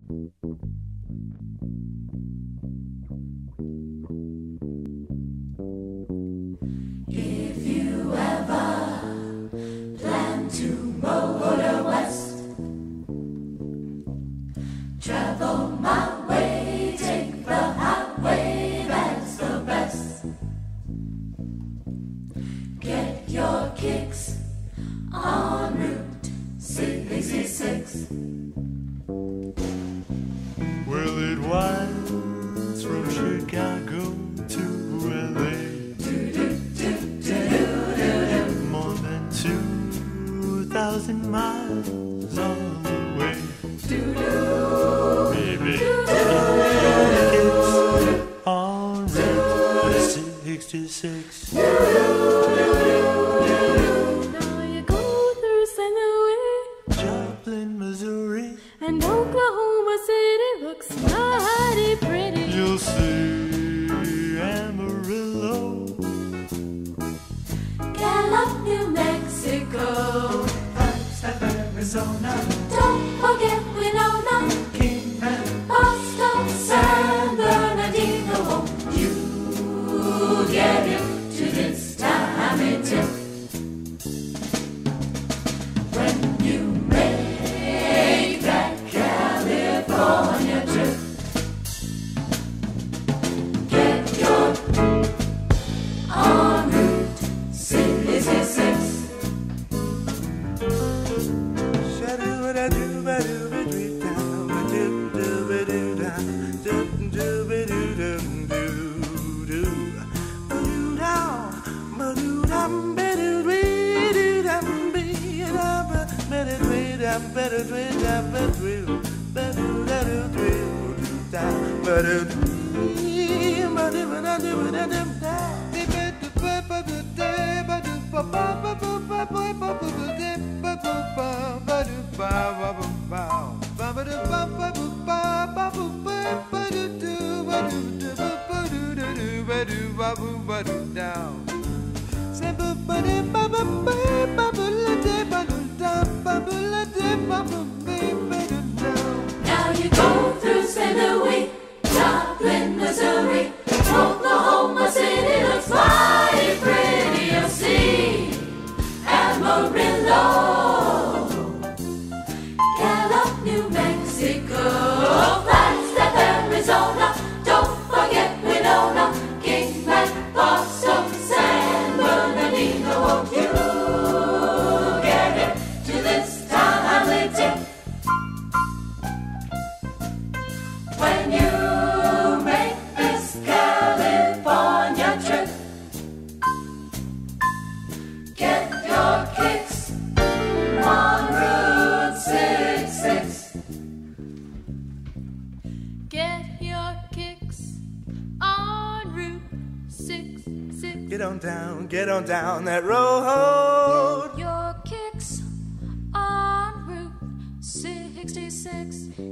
If you ever plan to motor west, travel my way, take the highway, that's the best. Get your kicks on Route 66. Well, it winds from Chicago to LA. More than 2,000 miles all the way. Baby, it's on Route 66. Now you go through St. Louis, Joplin, Missouri, and Oklahoma City looks mighty pretty. you'll see Amarillo. Gallup, New Mexico, Flagstaff, Arizona, don't forget Winona, Kingman, Boston, San Bernardino. Won't you get him to this timely tip? When you make that California trip, get your on Route 66. Now you go through St. Louis, Joplin, Missouri, Oklahoma City looks mighty pretty. You'll see Amarillo, Gallup, New Mexico, Flagstaff, Arizona, don't forget Winona, Kingman, Boston, San Bernardino. Won't you get it to this timely tip? When you make this California trip, get your kicks on Route 66. Get your kicks on Route 66. Get on down that road. Your kicks on Route 66.